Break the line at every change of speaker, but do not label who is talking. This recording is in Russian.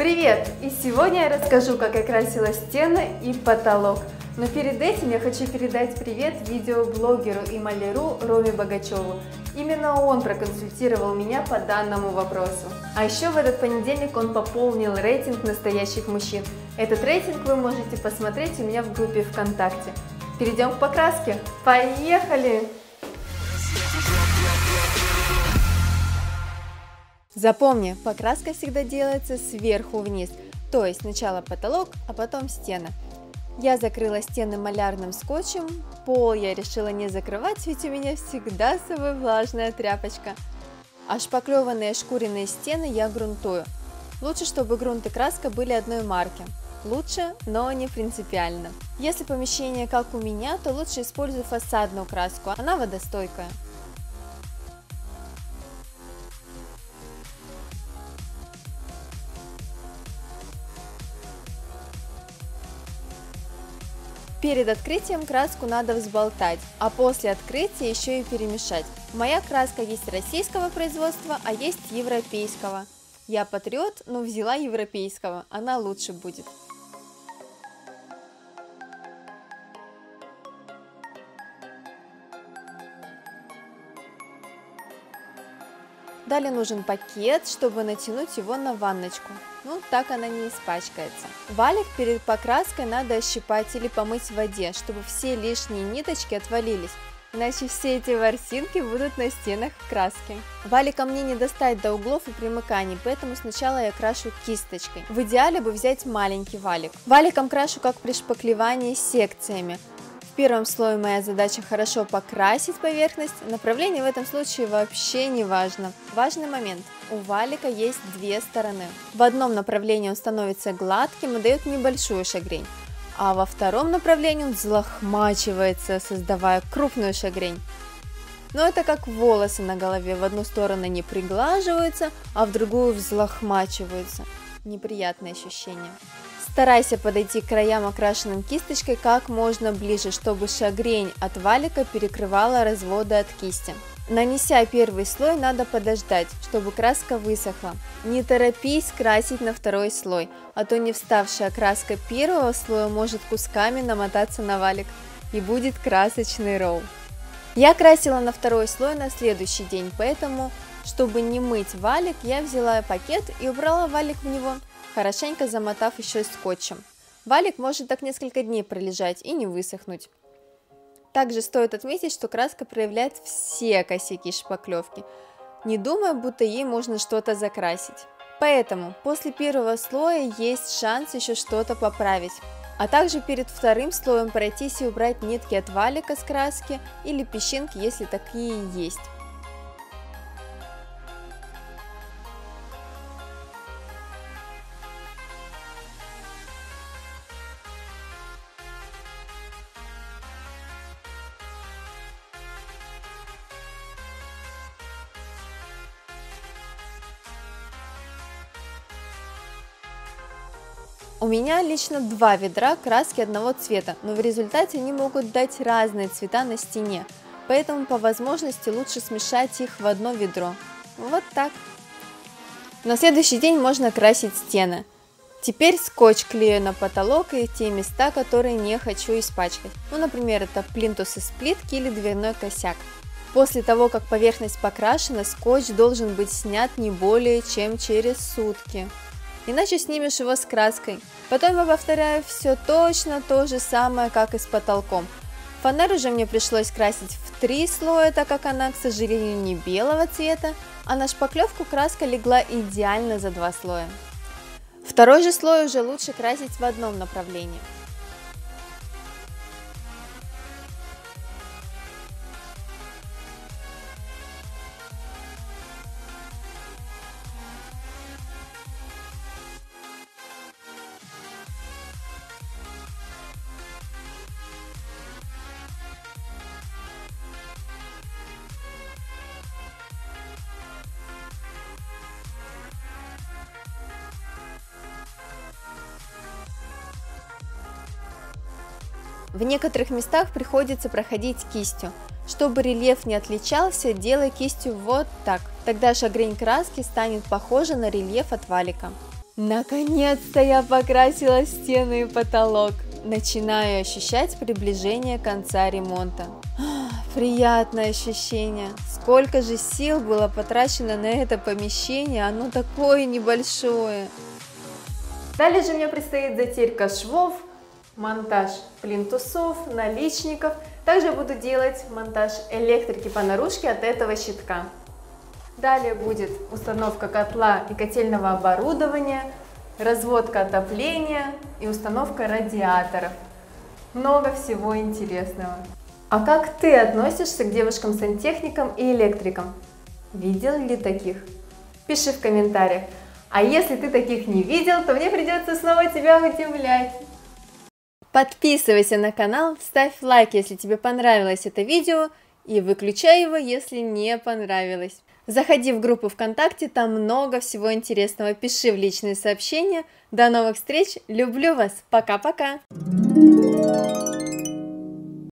Привет! И сегодня я расскажу, как я красила стены и потолок. Но перед этим я хочу передать привет видеоблогеру и маляру Роме Богачеву. Именно он проконсультировал меня по данному вопросу. А еще в этот понедельник он пополнил рейтинг настоящих мужчин. Этот рейтинг вы можете посмотреть у меня в группе ВКонтакте. Перейдем к покраске. Поехали! Запомни, покраска всегда делается сверху вниз, то есть сначала потолок, а потом стены. Я закрыла стены малярным скотчем, пол я решила не закрывать, ведь у меня всегда с собой влажная тряпочка. А шпаклеванные шкуренные стены я грунтую. Лучше, чтобы грунт и краска были одной марки. Лучше, но не принципиально. Если помещение как у меня, то лучше используй фасадную краску, она водостойкая. Перед открытием краску надо взболтать, а после открытия еще и перемешать. Моя краска есть российского производства, а есть европейского. Я патриот, но взяла европейского, она лучше будет. Далее нужен пакет, чтобы натянуть его на ванночку. Ну, так она не испачкается. Валик перед покраской надо ощипать или помыть в воде, чтобы все лишние ниточки отвалились. Иначе все эти ворсинки будут на стенах краски. Валиком мне не достать до углов и примыканий, поэтому сначала я крашу кисточкой. В идеале бы взять маленький валик. Валиком крашу как при шпаклевании секциями. В первом слое моя задача хорошо покрасить поверхность, направление в этом случае вообще не важно. Важный момент. У валика есть две стороны. В одном направлении он становится гладким и дает небольшую шагрень, а во втором направлении он взлохмачивается, создавая крупную шагрень. Но это как волосы на голове, в одну сторону не приглаживаются, а в другую взлохмачиваются. Неприятное ощущение. Старайся подойти к краям окрашенным кисточкой как можно ближе, чтобы шагрень от валика перекрывала разводы от кисти. Нанеся первый слой, надо подождать, чтобы краска высохла. Не торопись красить на второй слой, а то не вставшая краска первого слоя может кусками намотаться на валик, и будет красочный ролл. Я красила на второй слой на следующий день, поэтому, чтобы не мыть валик, я взяла пакет и убрала валик в него, хорошенько замотав еще скотчем. Валик может так несколько дней пролежать и не высохнуть. Также стоит отметить, что краска проявляет все косяки шпаклевки, не думая, будто ей можно что-то закрасить. Поэтому после первого слоя есть шанс еще что-то поправить. А также перед вторым слоем пройтись и убрать нитки от валика с краски или песчинки, если такие есть. У меня лично два ведра краски одного цвета, но в результате они могут дать разные цвета на стене, поэтому по возможности лучше смешать их в одно ведро. Вот так. На следующий день можно красить стены. Теперь скотч клею на потолок и те места, которые не хочу испачкать. Ну, например, это плинтус из плитки или дверной косяк. После того, как поверхность покрашена, скотч должен быть снят не более чем через сутки. Иначе снимешь его с краской. Потом я повторяю все точно то же самое, как и с потолком. Фонарь уже мне пришлось красить в 3 слоя, так как она, к сожалению, не белого цвета, а на шпаклевку краска легла идеально за 2 слоя. Второй же слой уже лучше красить в одном направлении. В некоторых местах приходится проходить кистью. Чтобы рельеф не отличался, делай кистью вот так. Тогда шагрень краски станет похожа на рельеф от валика. Наконец-то я покрасила стены и потолок. Начинаю ощущать приближение конца ремонта. Приятное ощущение. Сколько же сил было потрачено на это помещение, оно такое небольшое. Далее же мне предстоит затирка швов, монтаж плинтусов, наличников. Также буду делать монтаж электрики по наружке от этого щитка. Далее будет установка котла и котельного оборудования, разводка отопления и установка радиаторов. Много всего интересного. А как ты относишься к девушкам-сантехникам и электрикам? Видел ли таких? Пиши в комментариях. А если ты таких не видел, то мне придется снова тебя удивлять. Подписывайся на канал, ставь лайк, если тебе понравилось это видео, и выключай его, если не понравилось. Заходи в группу ВКонтакте, там много всего интересного. Пиши в личные сообщения. До новых встреч, люблю вас, пока-пока!